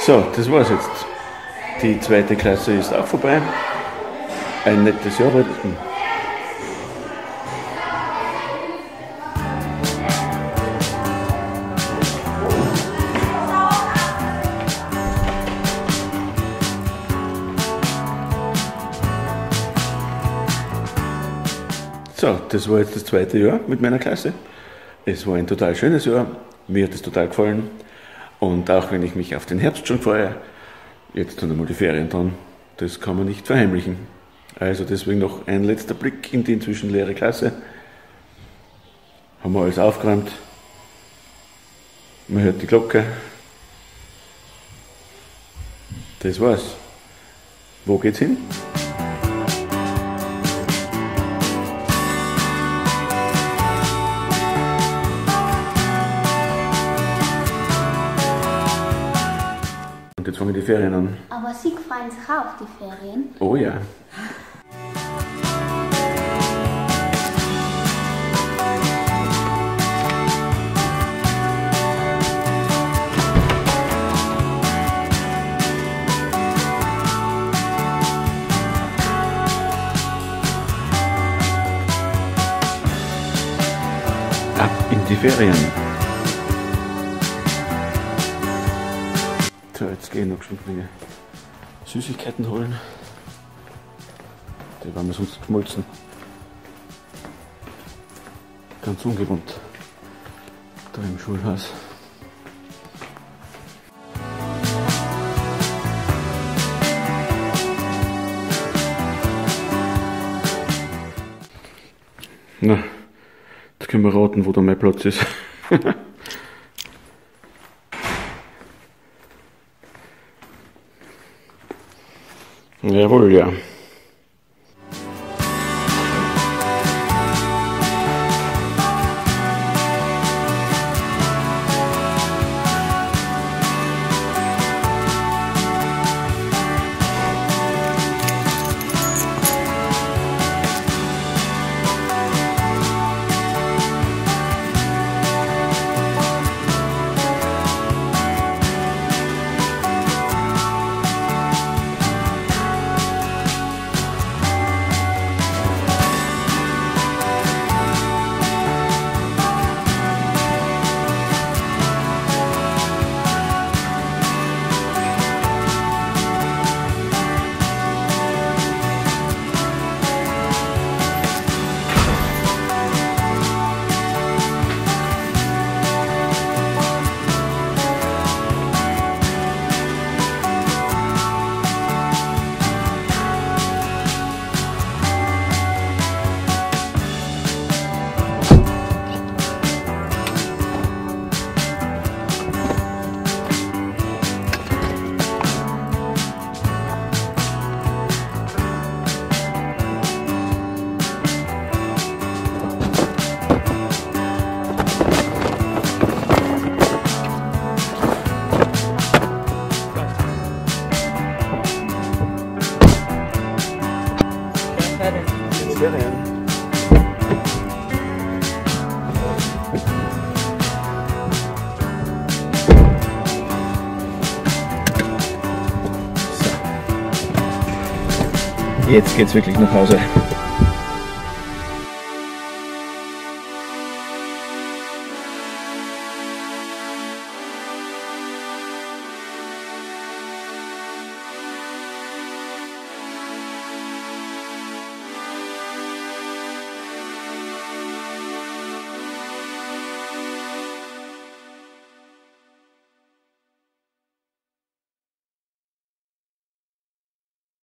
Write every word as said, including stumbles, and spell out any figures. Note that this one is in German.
So, das war's jetzt. Die zweite Klasse ist auch vorbei. Ein nettes Jahr war das. So, das war jetzt das zweite Jahr mit meiner Klasse. Es war ein total schönes Jahr. Mir hat es total gefallen. Und auch wenn ich mich auf den Herbst schon freue, jetzt sind einmal die Ferien dran, das kann man nicht verheimlichen. Also deswegen noch ein letzter Blick in die inzwischen leere Klasse. Haben wir alles aufgeräumt. Man hört die Glocke. Das war's. Wo geht's hin? Und jetzt fangen die Ferien an. Aber Sie freuen sich auch auf die Ferien? Oh ja. Ab in die Ferien. So, jetzt gehen wir noch schon Süßigkeiten holen. Die waren wir sonst geschmolzen. Ganz ungewohnt. Da im Schulhaus. Na, jetzt können wir raten, wo da mein Platz ist. Jawohl, ja. Ferien. So. Jetzt geht's wirklich nach Hause.